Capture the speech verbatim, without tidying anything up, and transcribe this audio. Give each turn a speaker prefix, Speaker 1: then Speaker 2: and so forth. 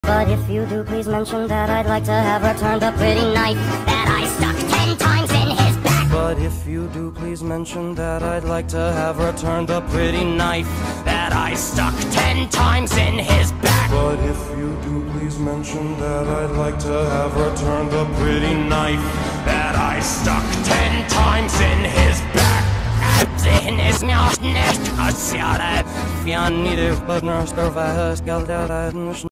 Speaker 1: But if you do, please mention that I'd like to have returned the pretty knife that I stuck ten times in his back. But if you do, please mention that I'd like to have returned the pretty knife that I stuck ten times in his back.
Speaker 2: But if you do, please mention that I'd like to have returned the pretty knife
Speaker 1: that I stuck ten times in his back. Sehen ist mir auch nicht passiert. Wir haben nie die Partner,